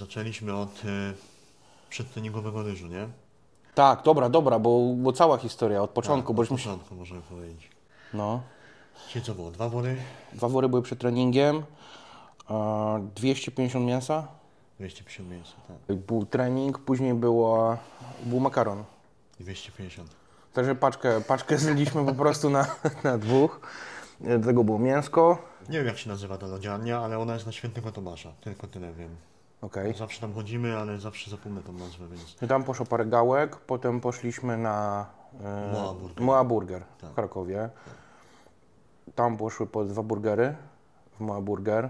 Zaczęliśmy od przedtreningowego ryżu, nie? Tak, dobra, bo cała historia od początku, Tak, bo od żeśmy... początku możemy powiedzieć. No, Czyli co było? 2 wory, 2 wory były przed treningiem, 250 mięsa, 250 mięsa, tak. był trening, później był makaron. 250. Także paczkę zjedliśmy po prostu na dwóch. Do tego było mięsko. Nie wiem jak się nazywa ta lodziarnia, ale ona jest na Świętego Tomasza, tylko tyle wiem. Okej. Zawsze tam chodzimy, ale zawsze zapomnę tą nazwę, więc... I tam poszło parę gałek, potem poszliśmy na Moa Burger. Moa Burger Tak. w Krakowie. Tam poszły po 2 burgery w Moa Burger.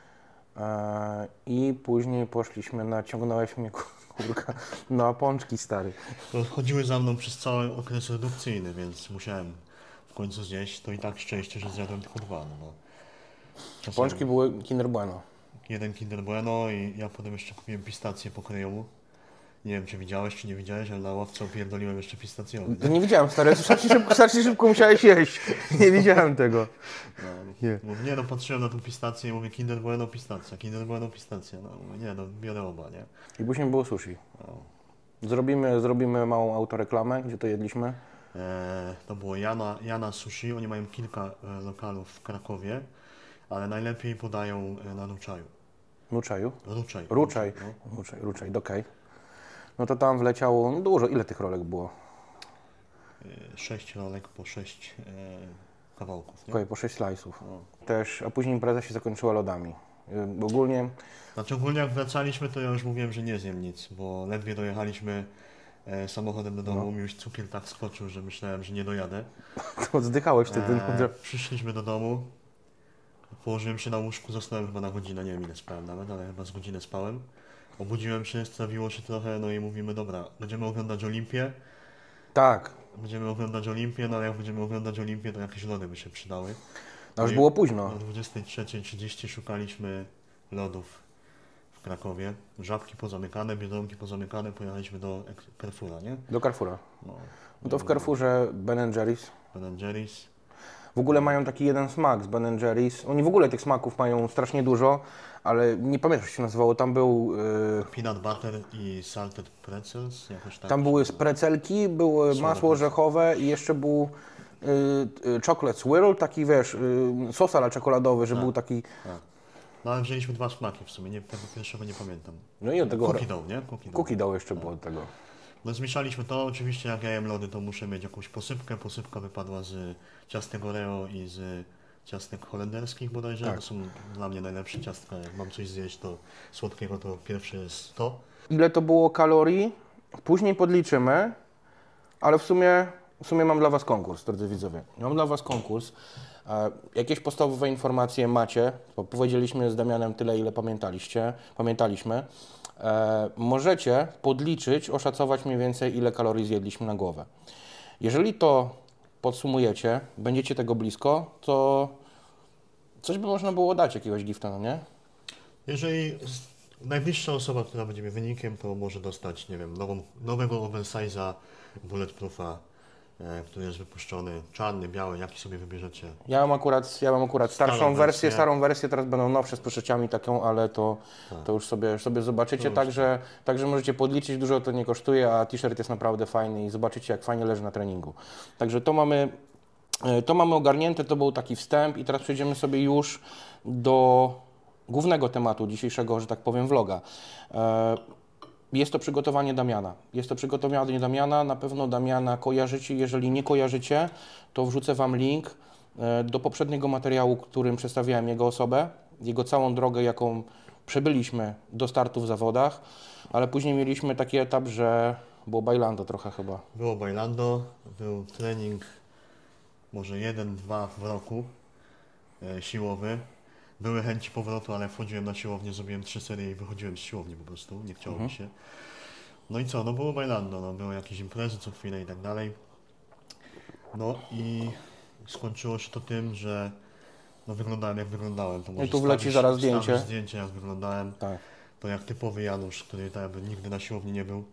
I później poszliśmy ciągnąłeś mnie kurka, na pączki stary. To chodziły za mną przez cały okres redukcyjny, więc musiałem w końcu zjeść. To i tak szczęście, że zjadłem tylko 2. No. Czasem Pączki były Kinder Bueno. jeden Kinder Bueno i ja potem jeszcze kupiłem pistację pokrojomu. Nie wiem, czy widziałeś, czy nie widziałeś, ale na ławce opierdoliłem jeszcze pistacjowy. To nie widziałem stary, strasznie szybko musiałeś jeść. Nie widziałem tego. Nie. Nie no, patrzyłem na tą pistację i mówię Kinder Bueno pistacja, Kinder Bueno pistacja. No mówię, nie no, biorę oba, nie? I później było sushi. No. Zrobimy małą autoreklamę, gdzie to jedliśmy. To było Jana Sushi, oni mają kilka lokalów w Krakowie, ale najlepiej podają na Ruczaju. Ruczaju? Ruczaj. No. Ruczaj, okej. No to tam wleciało dużo. Ile tych rolek było? 6 rolek po 6 kawałków, nie? Okej, po 6 slice'ów. No. Też, a później impreza się zakończyła lodami. Ogólnie Znaczy ogólnie jak wracaliśmy, to ja już mówiłem, że nie zjem nic, bo ledwie dojechaliśmy samochodem do domu, mi już cukier tak skoczył, że myślałem, że nie dojadę. to oddychałeś wtedy. Przyszliśmy do domu, położyłem się na łóżku, zasnąłem chyba na godzinę, nie wiem ile spałem nawet, ale chyba z godzinę spałem. Obudziłem się, strawiło się trochę, no i mówimy, dobra, będziemy oglądać Olimpię. Tak. Będziemy oglądać Olimpię, no ale jak będziemy oglądać Olimpię, to jakieś lody by się przydały. No już i było późno. O 23:30 szukaliśmy lodów w Krakowie. Żabki pozamykane, Biedronki pozamykane, pojechaliśmy do Carrefoura, nie? Do Carrefoura. No, No to w Carrefourze Ben Jerry's. Ben Jerry's. W ogóle mają taki jeden smak z Ben Jerry's. Oni w ogóle tych smaków mają strasznie dużo, ale nie pamiętam jak się nazywało. Tam był... Peanut butter i salted pretzels, jakoś tak. Tam były precelki, było masło orzechowe i jeszcze był chocolate swirl, taki wiesz, sos ala czekoladowy, że był taki... No ale wzięliśmy 2 smaki w sumie, tego pierwszego nie pamiętam. No i od tego... Cookie dough, nie? Cookie dough jeszcze było od tego. No zmieszaliśmy to, oczywiście jak ja jem lody, to muszę mieć jakąś posypkę. Posypka wypadła z ciastek Oreo i z ciastek holenderskich bodajże. Tak. To są dla mnie najlepsze ciastka. Jak mam coś zjeść to słodkiego, to pierwsze jest to. Ile to było kalorii? Później podliczymy, ale w sumie mam dla Was konkurs, drodzy widzowie. Mam dla Was konkurs. Jakieś podstawowe informacje macie, bo powiedzieliśmy z Damianem tyle, ile pamiętaliśmy. Możecie podliczyć, oszacować mniej więcej, ile kalorii zjedliśmy na głowę. Jeżeli to podsumujecie, będziecie tego blisko, to coś by można było dać, jakiegoś gifta, no nie? Jeżeli najbliższa osoba, która będzie mi wynikiem, to może dostać, nie wiem, nowego oversize'a bulletproofa, który jest wypuszczony, czarny, biały, jaki sobie wybierzecie. Ja mam akurat starą wersję, teraz będą nowsze z proszeciami taką, ale to już sobie zobaczycie, także możecie podliczyć, dużo to nie kosztuje, a t-shirt jest naprawdę fajny i zobaczycie, jak fajnie leży na treningu. Także to mamy ogarnięte, to był taki wstęp i teraz przejdziemy sobie już do głównego tematu dzisiejszego, że tak powiem, vloga. Jest to przygotowanie Damiana. Na pewno Damiana kojarzycie. Jeżeli nie kojarzycie, to wrzucę Wam link do poprzedniego materiału, którym przedstawiałem jego osobę, jego całą drogę, jaką przebyliśmy do startu w zawodach, ale później mieliśmy taki etap, że było bailando trochę chyba. Było bailando, był trening może 1-2 w roku siłowy. Były chęci powrotu, ale wchodziłem na siłownię, zrobiłem 3 serie i wychodziłem z siłowni po prostu, nie chciało mi się. No i co, no było bailando, no były jakieś imprezy co chwilę i tak dalej. No i skończyło się to tym, że no wyglądałem jak wyglądałem. To może i tu wleci zaraz zdjęcie. Zdjęcie jak wyglądałem. Tak. To jak typowy Janusz, który tak jakby nigdy na siłowni nie był.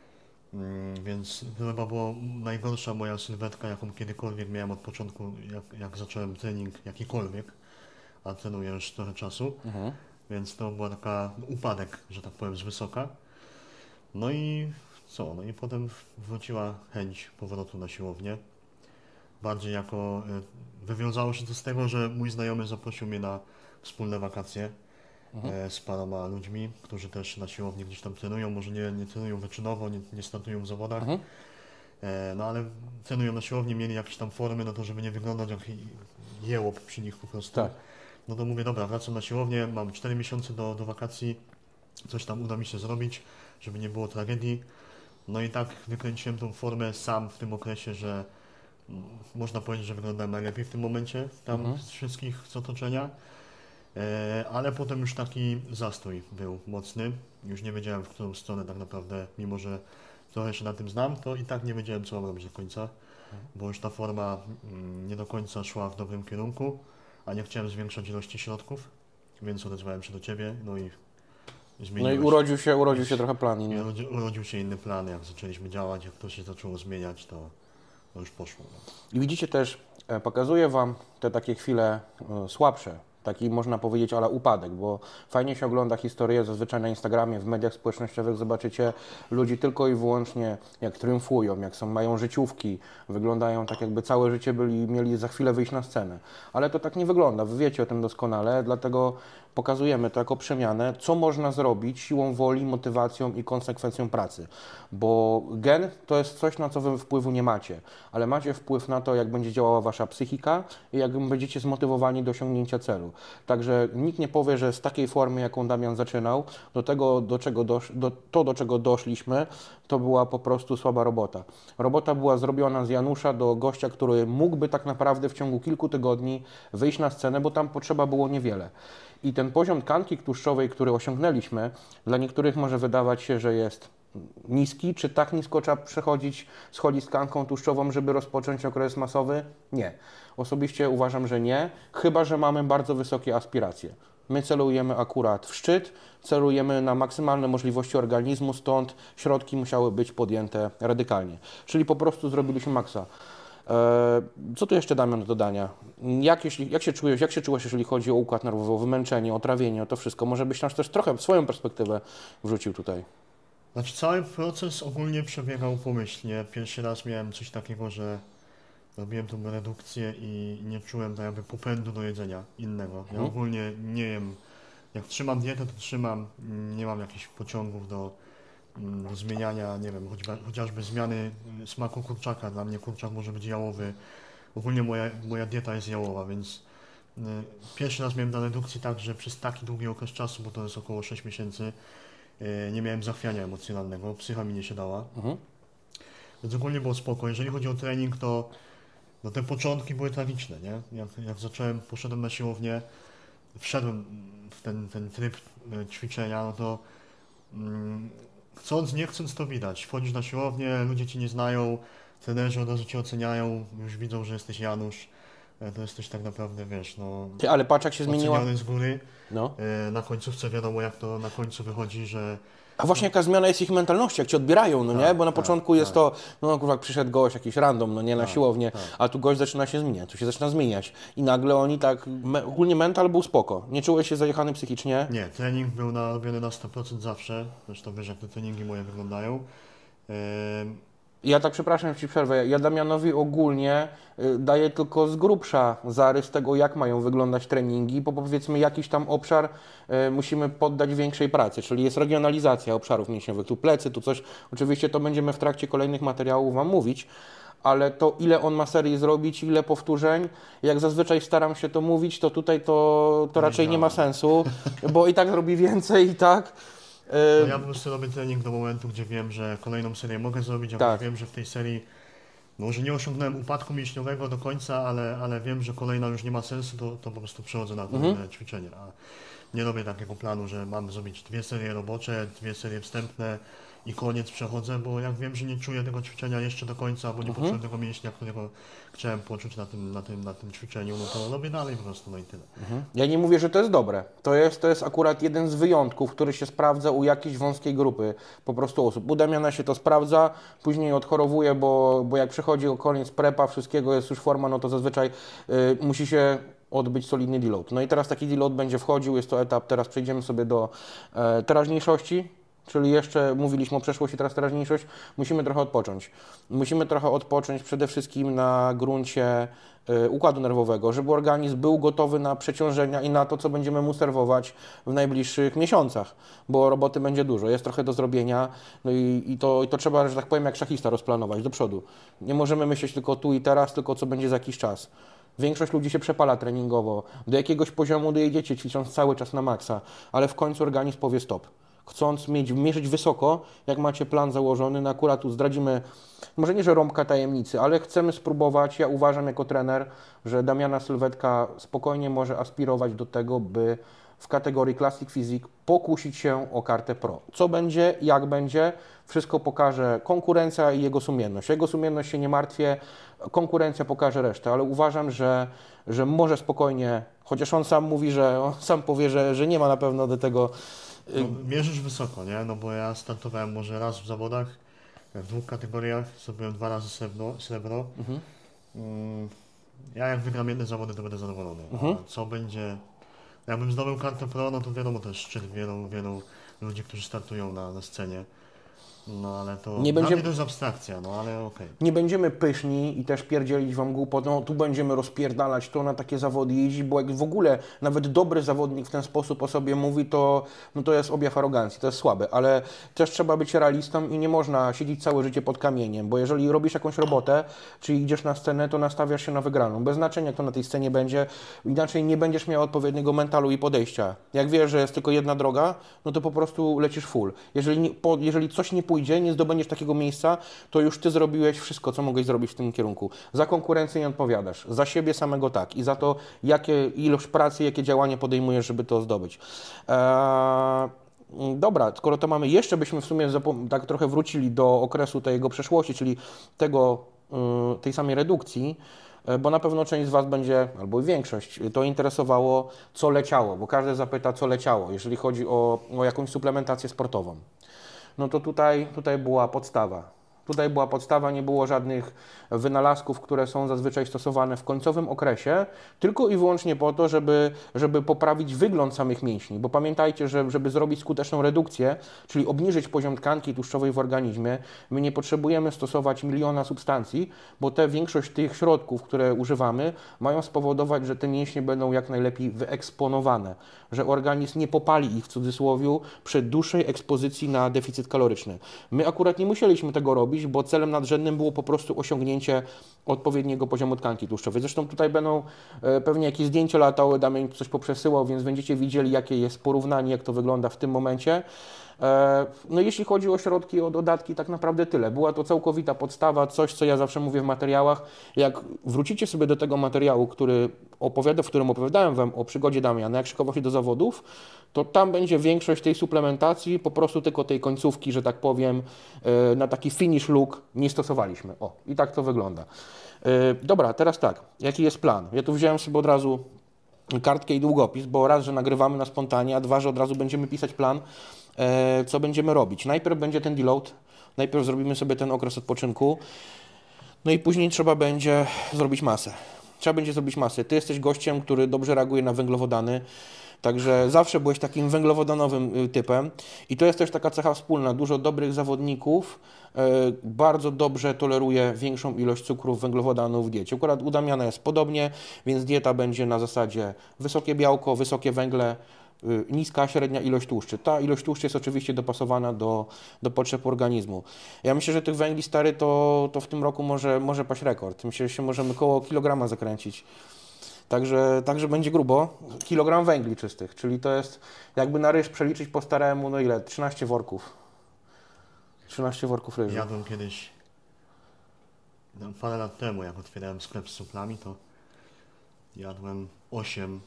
Więc to chyba była najgorsza moja sylwetka, jaką kiedykolwiek miałem od początku, jak zacząłem trening jakikolwiek, a trenuję już trochę czasu. więc to była taka upadek, że tak powiem, z wysoka. No i co? No i potem wróciła chęć powrotu na siłownię. Bardziej jako, wywiązało się to z tego, że mój znajomy zaprosił mnie na wspólne wakacje z paroma ludźmi, którzy też na siłowni gdzieś tam trenują, może nie trenują wyczynowo, nie startują w zawodach, no ale trenują na siłowni, mieli jakieś tam formy, no to żeby nie wyglądać jak jełop przy nich po prostu. Tak. No to mówię, dobra, wracam na siłownię, mam 4 miesiące do wakacji, coś tam uda mi się zrobić, żeby nie było tragedii. No i tak wykręciłem tą formę sam w tym okresie, że można powiedzieć, że wyglądałem najlepiej w tym momencie, tam z wszystkich z otoczenia. Ale potem już taki zastój był mocny. Już nie wiedziałem, w którą stronę tak naprawdę, mimo że trochę się na tym znam, to i tak nie wiedziałem, co mam robić do końca, bo już ta forma nie do końca szła w dobrym kierunku, a nie chciałem zwiększać ilości środków, więc odezwałem się do Ciebie, no i No i urodził się trochę plan inny. Urodził się inny plan, jak zaczęliśmy działać, jak to się zaczęło zmieniać, to już poszło. No. I widzicie też, pokazuję Wam te takie chwile słabsze, taki można powiedzieć, ale upadek, bo fajnie się ogląda historię, zazwyczaj na Instagramie, w mediach społecznościowych zobaczycie ludzi tylko i wyłącznie jak triumfują, jak mają życiówki, wyglądają tak jakby całe życie mieli za chwilę wyjść na scenę. Ale to tak nie wygląda, Wy wiecie o tym doskonale, dlatego pokazujemy to jako przemianę, co można zrobić siłą woli, motywacją i konsekwencją pracy. Bo gen to jest coś, na co Wy wpływu nie macie, ale macie wpływ na to, jak będzie działała Wasza psychika i jak będziecie zmotywowani do osiągnięcia celu. Także nikt nie powie, że z takiej formy, jaką Damian zaczynał, do tego, do czego doszliśmy, to była po prostu słaba robota. Robota była zrobiona z Janusza do gościa, który mógłby tak naprawdę w ciągu kilku tygodni wyjść na scenę, bo tam potrzeba było niewiele. I ten poziom tkanki tłuszczowej, który osiągnęliśmy, dla niektórych może wydawać się, że jest niski. Czy tak nisko trzeba schodzić z tkanką tłuszczową, żeby rozpocząć okres masowy? Nie. Osobiście uważam, że nie, chyba że mamy bardzo wysokie aspiracje. My celujemy akurat w szczyt, celujemy na maksymalne możliwości organizmu, stąd środki musiały być podjęte radykalnie. Czyli po prostu zrobiliśmy maksa. Co tu jeszcze damy do dodania? Jak się czujesz, jak się czułeś, jeżeli chodzi o układ nerwowy, o wymęczenie, o trawienie, o to wszystko? Może byś nam też trochę swoją perspektywę wrzucił tutaj. Znaczy cały proces ogólnie przebiegał pomyślnie. Pierwszy raz miałem coś takiego, że robiłem tą redukcję i nie czułem tak jakby popędu do jedzenia innego. Ja ogólnie nie jem, jak trzymam dietę, to trzymam, nie mam jakichś pociągów do zmieniania, nie wiem, chociażby zmiany smaku kurczaka. Dla mnie kurczak może być jałowy. Ogólnie moja dieta jest jałowa, więc pierwszy raz miałem na redukcji tak, że przez taki długi okres czasu, bo to jest około 6 miesięcy, nie miałem zachwiania emocjonalnego, psycha mi nie siadała. Więc ogólnie było spoko. Jeżeli chodzi o trening, to no te początki były tragiczne, nie? Jak poszedłem na siłownię, wszedłem w ten tryb ćwiczenia, no to chcąc, nie chcąc to widać. Wchodzisz na siłownię, ludzie Cię nie znają, trenerzy od razu Cię oceniają, już widzą, że jesteś Janusz. To jesteś tak naprawdę, wiesz, no... Ty, ale patrz jak się zmieniła... Oceniony z góry. No. Na końcówce wiadomo, jak to na końcu wychodzi, że... A właśnie jaka zmiana jest ich mentalności, jak Cię odbierają, no nie? Bo na początku jest to, no kurwa, przyszedł gość, jakiś random, no nie, na siłownię, a tu gość zaczyna się zmieniać, tu się zaczyna zmieniać. I nagle oni tak, ogólnie mental był spoko. Nie czułeś się zajechany psychicznie? Nie, trening był robiony na 100% zawsze. Zresztą wiesz, jak te treningi moje wyglądają. Ja tak przepraszam, Ci przerwę. Ja Damianowi ogólnie daję tylko z grubsza zarys tego, jak mają wyglądać treningi, bo powiedzmy jakiś tam obszar musimy poddać większej pracy, czyli jest regionalizacja obszarów mięśniowych, tu plecy, tu coś. Oczywiście to będziemy w trakcie kolejnych materiałów Wam mówić, ale to ile on ma serii zrobić, ile powtórzeń, jak zazwyczaj staram się to mówić, to tutaj to raczej nie ma sensu, bo i tak robi więcej i tak. No ja po prostu robię trening do momentu, gdzie wiem, że kolejną serię mogę zrobić, a wiem, że w tej serii może nie osiągnąłem upadku mięśniowego do końca, ale wiem, że kolejna już nie ma sensu, to po prostu przechodzę na kolejne ćwiczenie. A nie robię takiego planu, że mam zrobić 2 serie robocze, 2 serie wstępne i koniec, przechodzę, bo jak wiem, że nie czuję tego ćwiczenia jeszcze do końca, bo nie poczułem tego mięśnia, którego chciałem poczuć na tym ćwiczeniu, no to robię dalej po prostu, no i tyle. Ja nie mówię, że to jest dobre. To jest akurat jeden z wyjątków, który się sprawdza u jakiejś wąskiej grupy po prostu osób. U Damiana się to sprawdza, później odchorowuje, bo jak przychodzi o koniec prepa, wszystkiego jest już forma, no to zazwyczaj musi się odbyć solidny deload. No i teraz taki deload będzie wchodził, jest to etap, teraz przejdziemy sobie do teraźniejszości, czyli jeszcze mówiliśmy o przeszłości, teraz teraźniejszość, musimy trochę odpocząć. Musimy trochę odpocząć przede wszystkim na gruncie układu nerwowego, żeby organizm był gotowy na przeciążenia i na to, co będziemy mu serwować w najbliższych miesiącach, bo roboty będzie dużo, jest trochę do zrobienia, no i to trzeba, że tak powiem, jak szachista rozplanować do przodu. Nie możemy myśleć tylko tu i teraz, tylko co będzie za jakiś czas. Większość ludzi się przepala treningowo, do jakiegoś poziomu dojedziecie ćwicząc cały czas na maksa, ale w końcu organizm powie stop. Chcąc mierzyć wysoko, jak macie plan założony, no akurat tu zdradzimy, może nie, że rąbka tajemnicy, ale chcemy spróbować, ja uważam jako trener, że Damiana Sylwetka spokojnie może aspirować do tego, by w kategorii Classic Physique pokusić się o kartę Pro. Co będzie, jak będzie, wszystko pokaże konkurencja i jego sumienność. Jego sumienność się nie martwię, konkurencja pokaże resztę, ale uważam, że może spokojnie, chociaż on sam mówi, on sam powie, że nie ma na pewno do tego. No, mierzysz wysoko, nie? No bo ja startowałem może raz w zawodach, w 2 kategoriach, zrobiłem 2 razy srebro. Ja jak wygram jedne zawody, to będę zadowolony. A co będzie... Jakbym zdobył kartę Pro, no to wiadomo, to jest szczyt wielu ludzi, którzy startują na scenie. No ale to dla mnie to jest abstrakcja, no ale okej. Nie będziemy pyszni i też pierdzielić wam głupot, no tu będziemy rozpierdalać, to na takie zawody jeździć, bo jak w ogóle nawet dobry zawodnik w ten sposób o sobie mówi, to, no to jest objaw arogancji, to jest słabe, ale też trzeba być realistą i nie można siedzieć całe życie pod kamieniem, bo jeżeli robisz jakąś robotę, czyli idziesz na scenę, to nastawiasz się na wygraną, bez znaczenia kto na tej scenie będzie, inaczej nie będziesz miał odpowiedniego mentalu i podejścia. Jak wiesz, że jest tylko jedna droga, no to po prostu lecisz full. Jeżeli coś nie pójdzie, nie zdobędziesz takiego miejsca, to już ty zrobiłeś wszystko, co mogłeś zrobić w tym kierunku. Za konkurencję nie odpowiadasz, za siebie samego tak i za to, jakie ilość pracy, jakie działania podejmujesz, żeby to zdobyć. Dobra, skoro to mamy, jeszcze byśmy w sumie tak trochę wrócili do okresu tej jego przeszłości, czyli tej samej redukcji, bo na pewno część z Was będzie, albo większość, to interesowało, co leciało, bo każdy zapyta, co leciało, jeżeli chodzi o jakąś suplementację sportową. No to tutaj była podstawa. Tutaj była podstawa, nie było żadnych wynalazków, które są zazwyczaj stosowane w końcowym okresie, tylko i wyłącznie po to, żeby poprawić wygląd samych mięśni. Bo pamiętajcie, że żeby zrobić skuteczną redukcję, czyli obniżyć poziom tkanki tłuszczowej w organizmie, my nie potrzebujemy stosować miliona substancji, bo większość tych środków, które używamy, mają spowodować, że te mięśnie będą jak najlepiej wyeksponowane, że organizm nie popali ich w cudzysłowie przed dłuższej ekspozycji na deficyt kaloryczny. My akurat nie musieliśmy tego robić, bo celem nadrzędnym było po prostu osiągnięcie odpowiedniego poziomu tkanki tłuszczowej. Zresztą tutaj będą pewnie jakieś zdjęcia latały, Damian coś poprzesyłał, więc będziecie widzieli, jakie jest porównanie, jak to wygląda w tym momencie. No jeśli chodzi o środki, o dodatki, tak naprawdę tyle. Była to całkowita podstawa, coś, co ja zawsze mówię w materiałach. Jak wrócicie sobie do tego materiału, w którym opowiadałem Wam o przygodzie Damiana, jak szykował się do zawodów, to tam będzie większość tej suplementacji, po prostu tylko tej końcówki, że tak powiem, na taki finish look nie stosowaliśmy. O, i tak to wygląda. Dobra, teraz tak, jaki jest plan? Ja tu wziąłem sobie od razu kartkę i długopis, bo raz, że nagrywamy na spontanie, a dwa, że od razu będziemy pisać plan, co będziemy robić. Najpierw będzie ten deload, najpierw zrobimy sobie ten okres odpoczynku, no i później trzeba będzie zrobić masę. Ty jesteś gościem, który dobrze reaguje na węglowodany, także zawsze byłeś takim węglowodanowym typem i to jest też taka cecha wspólna. Dużo dobrych zawodników bardzo dobrze toleruje większą ilość cukrów, węglowodanów w diecie. Akurat u Damiana jest podobnie, więc dieta będzie na zasadzie wysokie białko, wysokie węgle, niska, średnia ilość tłuszczy. Ta ilość tłuszczy jest oczywiście dopasowana do potrzeb organizmu. Ja myślę, że tych węgli stary to w tym roku może paść rekord. Myślę, że się możemy koło kilograma zakręcić. Także będzie grubo. Kilogram węgli czystych, czyli to jest jakby na ryż przeliczyć po staremu, no ile? 13 worków. 13 worków ryżu. Jadłem kiedyś, parę lat temu, jak otwierałem sklep z suplami, to jadłem 8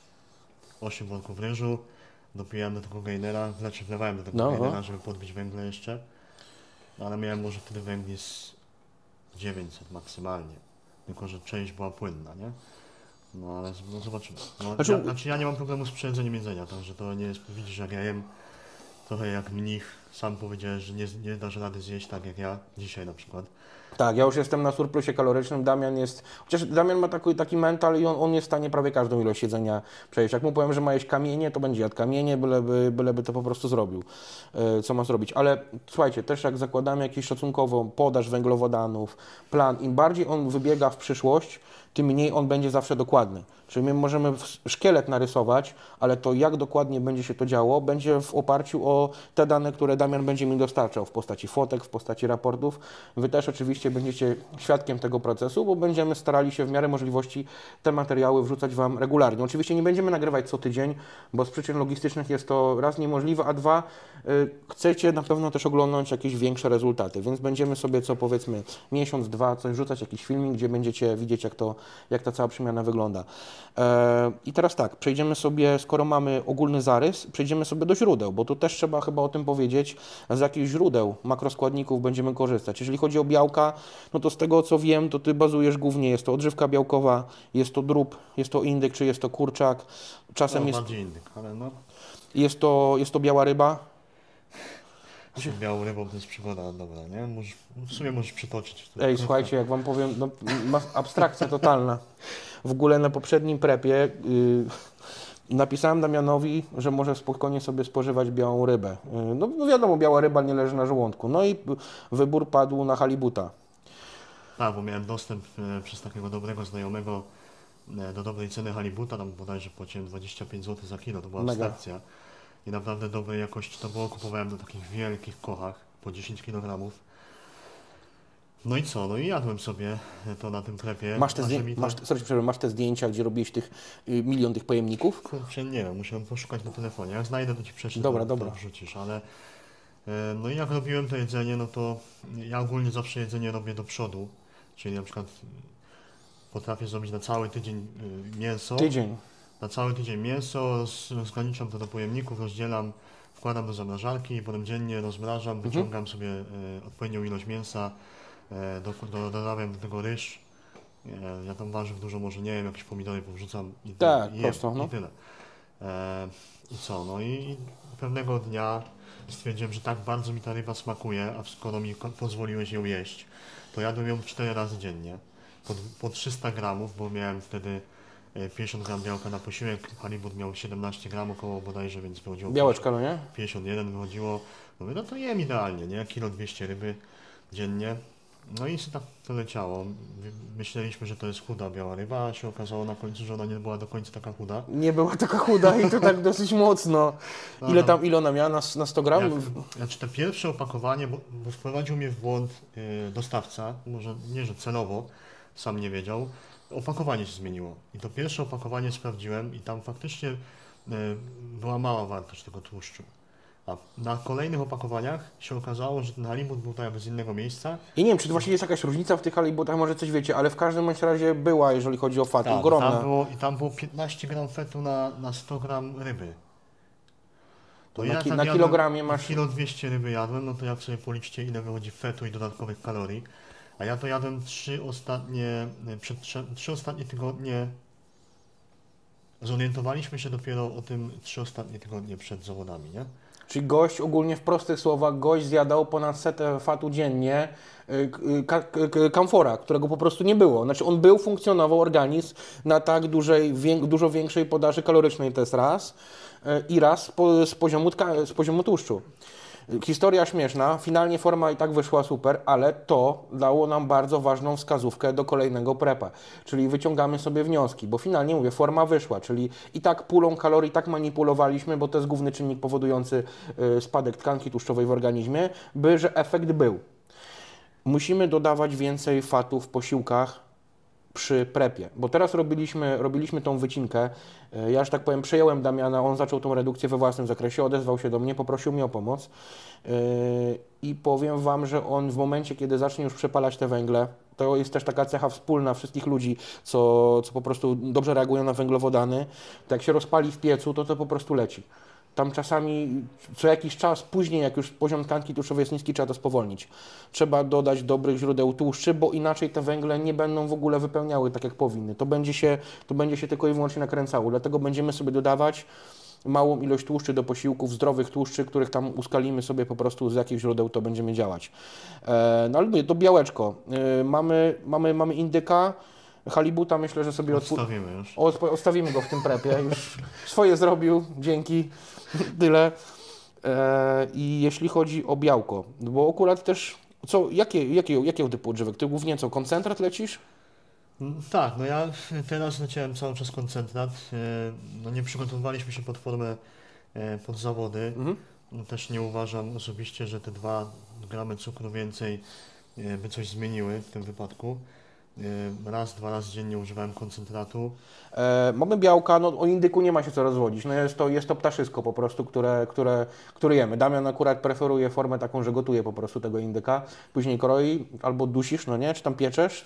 worków ryżu, dopijałem do tego gainera, wlewałem do tego gainera, żeby podbić węgle jeszcze, ale miałem może wtedy węgli z 900 maksymalnie, tylko że część była płynna, nie? No ale no, zobaczymy. Ja nie mam problemu z przejedzeniem jedzenia, także to nie jest, widzisz jak ja jem trochę jak mnich, sam powiedziałeś, że nie dasz rady zjeść tak jak ja dzisiaj na przykład. Tak, ja już jestem na surplusie kalorycznym, Damian jest, chociaż Damian ma taki mental i on jest w stanie prawie każdą ilość jedzenia przejść. Jak mu powiem, że ma jeść kamienie, to będzie jadł kamienie, byleby to po prostu zrobił, co ma zrobić. Ale słuchajcie, też jak zakładamy jakieś szacunkowo podaż węglowodanów, plan, im bardziej on wybiega w przyszłość, tym mniej on będzie zawsze dokładny. Czyli my możemy szkielet narysować, ale to jak dokładnie będzie się to działo, będzie w oparciu o te dane, które Damian będzie mi dostarczał w postaci fotek, w postaci raportów. Wy też oczywiście będziecie świadkiem tego procesu, bo będziemy starali się w miarę możliwości te materiały wrzucać Wam regularnie. Oczywiście nie będziemy nagrywać co tydzień, bo z przyczyn logistycznych jest to raz niemożliwe, a dwa chcecie na pewno też oglądać jakieś większe rezultaty, więc będziemy sobie co powiedzmy miesiąc, dwa coś rzucać, jakiś filmik, gdzie będziecie widzieć jak ta cała przemiana wygląda. I teraz tak, przejdziemy sobie, skoro mamy ogólny zarys, przejdziemy sobie do źródeł, bo tu też trzeba chyba o tym powiedzieć, z jakich źródeł makroskładników będziemy korzystać. Jeżeli chodzi o białka, no to z tego co wiem, to Ty bazujesz głównie, jest to odżywka białkowa, jest to drób, jest to indyk, czy jest to kurczak, czasem jest... bardziej indyk, ale no... Jest to biała ryba. Z białą rybą to jest przygoda dobra, nie? W sumie możesz przytoczyć. Ej, słuchajcie, jak Wam powiem, no, abstrakcja totalna. W ogóle na poprzednim prepie napisałem Damianowi, że może spokojnie sobie spożywać białą rybę. No wiadomo, biała ryba nie leży na żołądku. No i wybór padł na halibuta. Tak, bo miałem dostęp przez takiego dobrego znajomego do dobrej ceny halibuta, tam bodajże płaciłem 25 zł za kilo, to była abstrakcja. I naprawdę dobrej jakości to było, kupowałem do takich wielkich kochach, po 10 kg. No i co? No i jadłem sobie to na tym prepie. Masz te zdjęcia, gdzie robiłeś tych milion tych pojemników? Kurczę, nie wiem, musiałem poszukać na telefonie. Jak znajdę, to Ci prześlę, dobra. to wrzucisz, ale... No i jak robiłem to jedzenie, no to ja ogólnie zawsze jedzenie robię do przodu, czyli na przykład potrafię zrobić na cały tydzień mięso. Na cały tydzień mięso, rozgraniczam to do pojemników, rozdzielam, wkładam do zamrażarki i potem dziennie rozmrażam, wyciągam sobie odpowiednią ilość mięsa, dodawiam do tego ryż. Ja tam warzyw dużo może nie wiem, jakieś pomidory powrzucam i tyle. I co? No i pewnego dnia stwierdziłem, że tak bardzo mi ta ryba smakuje, a skoro mi pozwoliłeś ją jeść, to jadłem ją 4 razy dziennie, po 300 gramów, bo miałem wtedy 50 gram białka na posiłek, halibut miał 17 gram około bodajże, więc wychodziło... Białeczka, no nie? 51 wychodziło. Mówię, no to jem idealnie, nie? Kilo 200 ryby dziennie. No i tak to leciało. Myśleliśmy, że to jest chuda biała ryba, a się okazało na końcu, że ona nie była do końca taka chuda. Nie była taka chuda i to tak dosyć mocno. Ile ona miała na 100 gram? Znaczy te pierwsze opakowanie, bo wprowadził mnie w błąd dostawca, może nie, że celowo, sam nie wiedział. Opakowanie się zmieniło i to pierwsze opakowanie sprawdziłem i tam faktycznie była mała wartość tego tłuszczu. A na kolejnych opakowaniach się okazało, że ten halibut był tak jakby z innego miejsca. Ja nie wiem, czy to właśnie jest jakaś różnica w tych halibutach, może coś wiecie, ale w każdym bądź razie była, jeżeli chodzi o fat, ogromna. Tam było 15 gram fetu na 100 gram ryby. To na kilogramie masz... Kilo 200 ryby jadłem, no to jak sobie policzcie, ile wychodzi fetu i dodatkowych kalorii. A ja to jadłem 3 ostatnie tygodnie. Zorientowaliśmy się dopiero o tym 3 ostatnie tygodnie przed zawodami, nie? Czyli gość, ogólnie w prostych słowach, gość zjadał ponad setę fatu dziennie kamfora, którego po prostu nie było. Znaczy on funkcjonował organizm na tak dużo większej podaży kalorycznej, to jest raz, i raz z poziomu tłuszczu. Historia śmieszna, finalnie forma i tak wyszła super, ale to dało nam bardzo ważną wskazówkę do kolejnego prepa, czyli wyciągamy sobie wnioski, bo finalnie mówię, forma wyszła, czyli i tak pulą kalorii tak manipulowaliśmy, bo to jest główny czynnik powodujący spadek tkanki tłuszczowej w organizmie, że efekt był. Musimy dodawać więcej fatu w posiłkach przy prepie, bo teraz robiliśmy tą wycinkę, ja, że tak powiem, przejąłem Damiana, on zaczął tą redukcję we własnym zakresie, odezwał się do mnie, poprosił mnie o pomoc i powiem Wam, że on w momencie, kiedy zacznie już przepalać te węgle, to jest też taka cecha wspólna wszystkich ludzi, co po prostu dobrze reagują na węglowodany, to jak się rozpali w piecu, to po prostu leci. Tam czasami co jakiś czas później, jak już poziom tkanki tłuszczowej jest niski, trzeba to spowolnić. Trzeba dodać dobrych źródeł tłuszczy, bo inaczej te węgle nie będą w ogóle wypełniały tak jak powinny. To będzie się tylko i wyłącznie nakręcało. Dlatego będziemy sobie dodawać małą ilość tłuszczy do posiłków, zdrowych tłuszczy, których tam uskalimy sobie po prostu z jakich źródeł to będziemy działać. No ale mówię, to białeczko. Mamy indyka, halibuta myślę, że sobie Odstawimy już. Odstawimy go w tym prepie, już swoje zrobił, dzięki, tyle. I jeśli chodzi o białko, bo akurat też, jakiego typu odżywek? Ty głównie co, koncentrat lecisz? Tak, no ja teraz leciałem cały czas koncentrat. No nie przygotowywaliśmy się pod formę, pod zawody. No też nie uważam osobiście, że te 2 gramy cukru więcej by coś zmieniły w tym wypadku. Raz, 2 razy dziennie używałem koncentratu. Mamy białka, no o indyku nie ma się co rozwodzić, no jest to ptaszysko po prostu, które jemy. Damian akurat preferuje formę taką, że gotuje po prostu tego indyka, później kroi albo dusisz, no nie, czy tam pieczesz?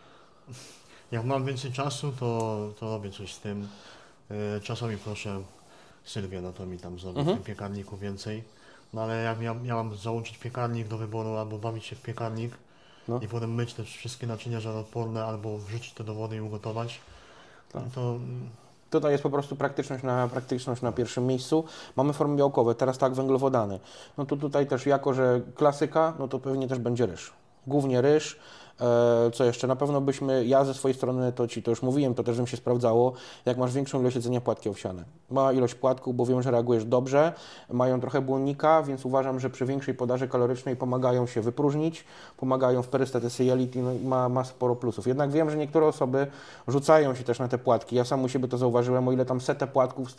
Jak mam więcej czasu, to robię coś z tym. Czasami proszę Sylwię, no to mi tam zrobi w tym piekarniku więcej. No ale jak ja mam załączyć piekarnik do wyboru, albo bawić się w piekarnik i potem myć te wszystkie naczynia żaroodporne, albo wrzucić to do wody i ugotować, no to... Tutaj jest po prostu praktyczność na pierwszym miejscu. Mamy formy białkowe, teraz tak, węglowodany. No to tutaj też jako, że klasyka, no to pewnie też będzie ryż. Głównie ryż. Co jeszcze? Na pewno ja ze swojej strony, to już mówiłem, to też bym się sprawdzało, jak masz większą ilość jedzenia, płatki owsiane. Mała ilość płatków, bo wiem, że reagujesz dobrze, mają trochę błonnika, więc uważam, że przy większej podaży kalorycznej pomagają się wypróżnić, pomagają w perystatysie jeliti, no i ma sporo plusów. Jednak wiem, że niektóre osoby rzucają się też na te płatki. Ja sam u siebie to zauważyłem, o ile tam setę płatków,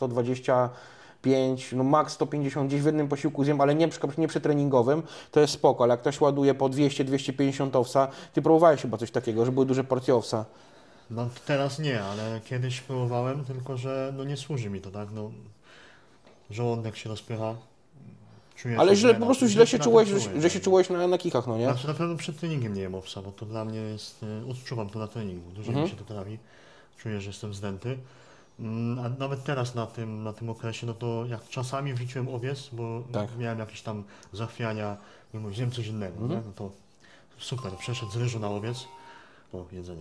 125, no max 150 gdzieś w jednym posiłku zjem, ale nie przy treningowym, to jest spoko, ale jak ktoś ładuje po 200-250 owsa, ty próbowałeś chyba coś takiego, że były duże porcje owsa? No teraz nie, ale kiedyś próbowałem, tylko że no nie służy mi to, tak, no żołądek się rozpycha, czuję Ale się po prostu źle się czułeś na kichach, no nie? Znaczy na pewno przed treningiem nie jem owsa, bo to dla mnie jest, odczuwam to na treningu, dużo mi się to trawi, czuję, że jestem zdęty. A nawet teraz na tym okresie, no to jak czasami wrzuciłem owiec, bo miałem jakieś tam zachwiania, wziąłem coś innego, nie? No to super, przeszedł z ryżu na owiec, jedzenie.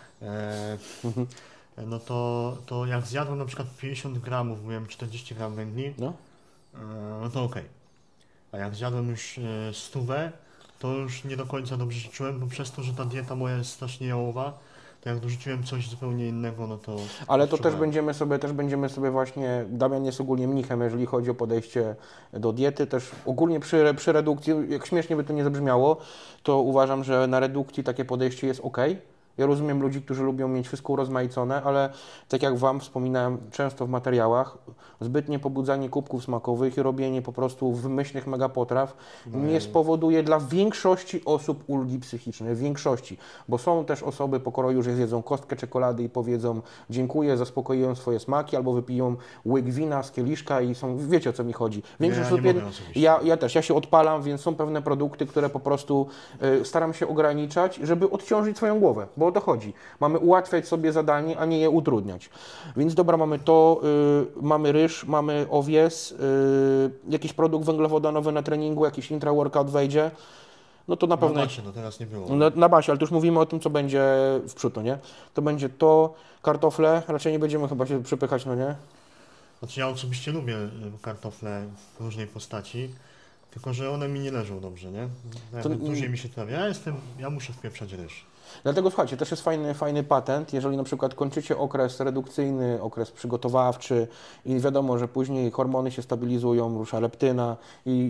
No to jak zjadłem na przykład 50 gramów, byłem 40 gram węgli, no to okej. A jak zjadłem już 100, to już nie do końca dobrze się czułem, bo przez to, że ta dieta moja jest strasznie jałowa, to jak dorzuciłem coś zupełnie innego, no to... Ale to też będziemy sobie właśnie, Damian jest ogólnie mnichem, jeżeli chodzi o podejście do diety, też ogólnie przy redukcji, jak śmiesznie by to nie zabrzmiało, to uważam, że na redukcji takie podejście jest ok. Ja rozumiem ludzi, którzy lubią mieć wszystko urozmaicone, ale tak jak Wam wspominałem często w materiałach, zbytnie pobudzanie kubków smakowych i robienie po prostu wymyślnych megapotraw nie spowoduje dla większości osób ulgi psychicznej, większości, bo są też osoby pokroju, że zjedzą kostkę czekolady i powiedzą dziękuję, zaspokoiłem swoje smaki, albo wypiją łyk wina z kieliszka i wiecie o co mi chodzi. Większość ja też, ja się odpalam, więc są pewne produkty, które po prostu staram się ograniczać, żeby odciążyć swoją głowę, bo o to chodzi. Mamy ułatwiać sobie zadanie, a nie je utrudniać. Więc dobra, mamy to, mamy ryż, mamy owiec, jakiś produkt węglowodanowy na treningu, jakiś intra-workout wejdzie, no to na pewno... Na basie, no teraz nie było. Na basie, ale tu już mówimy o tym, co będzie w przód, no nie? To będzie to, kartofle, raczej nie będziemy chyba się przypychać, no nie? Znaczy ja osobiście lubię kartofle w różnej postaci, tylko że one mi nie leżą dobrze, nie? Dłużej mi się trawi. Ja muszę wpieprzać ryż. Dlatego słuchajcie, też jest fajny patent, jeżeli na przykład kończycie okres redukcyjny, okres przygotowawczy i wiadomo, że później hormony się stabilizują, rusza leptyna i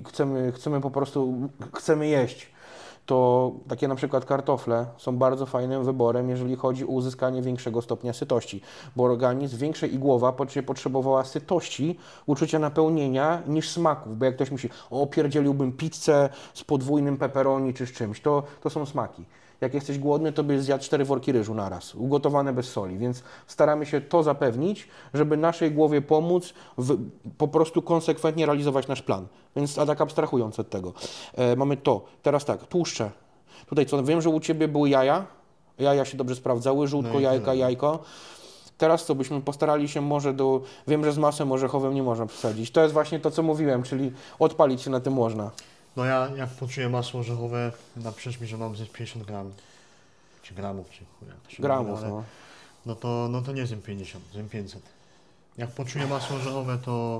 chcemy jeść, to takie na przykład kartofle są bardzo fajnym wyborem, jeżeli chodzi o uzyskanie większego stopnia sytości, bo organizm, większej i głowa potrzebowała sytości, uczucia napełnienia niż smaków, bo jak ktoś myśli, pierdzieliłbym pizzę z podwójnym pepperoni czy z czymś, to są smaki. Jak jesteś głodny, to byś zjadł 4 worki ryżu naraz, ugotowane bez soli, więc staramy się to zapewnić, żeby naszej głowie pomóc po prostu konsekwentnie realizować nasz plan. Więc tak abstrahując od tego. Mamy to. Teraz tak, tłuszcze. Tutaj co, wiem, że u Ciebie były jaja się dobrze sprawdzały, żółtko, jajko. Teraz co, byśmy postarali się wiem, że z masłem orzechowym nie można przesadzić. To jest właśnie to, co mówiłem, czyli odpalić się na tym można. No ja jak poczuję masło orzechowe, napiszesz mi, że mam zjeść 50 gram, czy gramów, czy chuja. Gramów, no to nie zjem 50, zjem 500. Jak poczuję masło orzechowe,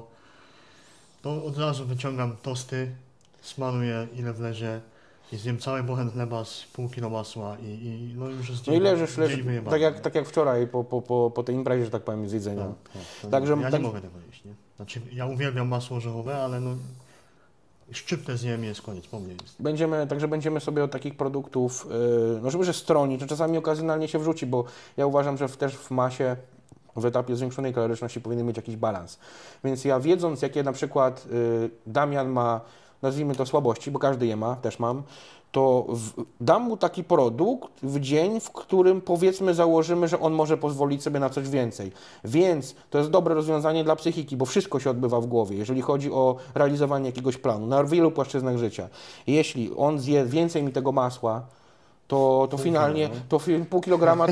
to od razu wyciągam tosty, smaruję ile wlezie i zjem cały bochen chleba z pół kilo masła i no już jest No i leżysz dzień wyjebany. tak jak wczoraj po tej imprezie, że tak powiem, z jedzenia. Także, ja nie mogę tego jeść, nie? Znaczy, ja uwielbiam masło orzechowe, ale no szczyptę zjem i jest koniec, po mnie jest. Także będziemy sobie od takich produktów, no żeby stronić, to czasami okazjonalnie się wrzuci, bo ja uważam, że też w masie, w etapie zwiększonej kaloryczności powinien mieć jakiś balans. Więc ja wiedząc, jakie na przykład Damian ma, nazwijmy to słabości, bo każdy je ma, też mam, to dam mu taki produkt w dzień, w którym powiedzmy założymy, że on może pozwolić sobie na coś więcej. Więc to jest dobre rozwiązanie dla psychiki, bo wszystko się odbywa w głowie, jeżeli chodzi o realizowanie jakiegoś planu na wielu płaszczyznach życia. Jeśli on zje więcej mi tego masła, to finalnie pół kilograma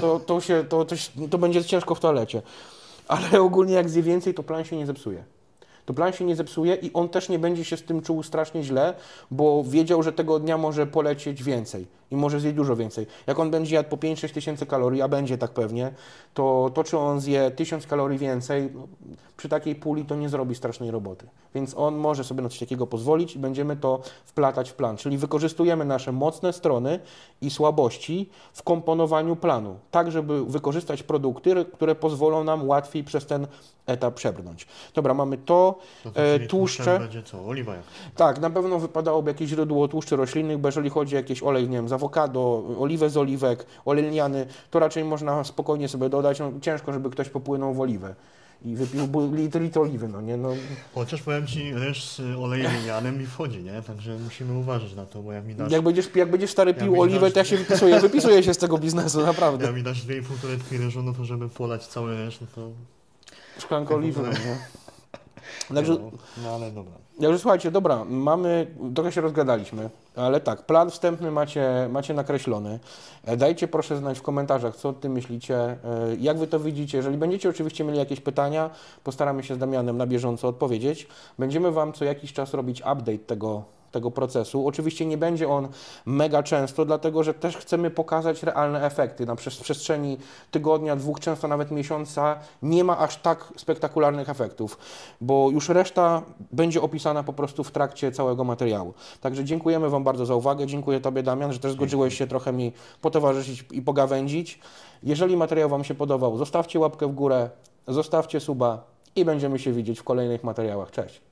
to będzie ciężko w toalecie. Ale ogólnie jak zje więcej, to plan się nie zepsuje. To plan się nie zepsuje i on też nie będzie się z tym czuł strasznie źle, bo wiedział, że tego dnia może polecieć więcej i może zjeść dużo więcej. Jak on będzie jadł po 5-6 tysięcy kalorii, a będzie tak pewnie, to czy on zje 1000 kalorii więcej, no, przy takiej puli to nie zrobi strasznej roboty. Więc on może sobie na coś takiego pozwolić i będziemy to wplatać w plan. Czyli wykorzystujemy nasze mocne strony i słabości w komponowaniu planu, tak żeby wykorzystać produkty, które pozwolą nam łatwiej przez ten etap przebrnąć. Dobra, mamy to, tłuszcze. Będzie co? Oliwa jak? Tak, na pewno wypadałoby jakieś źródło tłuszczy roślinnych, bo jeżeli chodzi o jakiś olej, nie wiem, z awokado, oliwę z oliwek, olej lniany, to raczej można spokojnie sobie dodać. No, ciężko, żeby ktoś popłynął w oliwę i wypił litr oliwy, no nie? No. Chociaż powiem Ci, ryż z olejem lnianym mi wchodzi, nie? Także musimy uważać na to, bo jak mi dasz... Jak będziesz stary pił oliwę, to ja się wypisuję się z tego biznesu, naprawdę. Jak mi dasz 2,5 torebki ryżu, no to żeby polać cały ryż, no to... Szklankę oliwy, no nie? Także, no ale dobra. Także słuchajcie, dobra, trochę się rozgadaliśmy, ale tak, plan wstępny macie nakreślony. Dajcie proszę znać w komentarzach, co o tym myślicie, jak Wy to widzicie. Jeżeli będziecie oczywiście mieli jakieś pytania, postaramy się z Damianem na bieżąco odpowiedzieć. Będziemy Wam co jakiś czas robić update tego procesu. Oczywiście nie będzie on mega często, dlatego że też chcemy pokazać realne efekty. Na przestrzeni tygodnia, 2, często nawet miesiąca nie ma aż tak spektakularnych efektów, bo już reszta będzie opisana po prostu w trakcie całego materiału. Także dziękujemy Wam bardzo za uwagę. Dziękuję Tobie, Damian, że też zgodziłeś się trochę mi potowarzyszyć i pogawędzić. Jeżeli materiał Wam się podobał, zostawcie łapkę w górę, zostawcie suba i będziemy się widzieć w kolejnych materiałach. Cześć!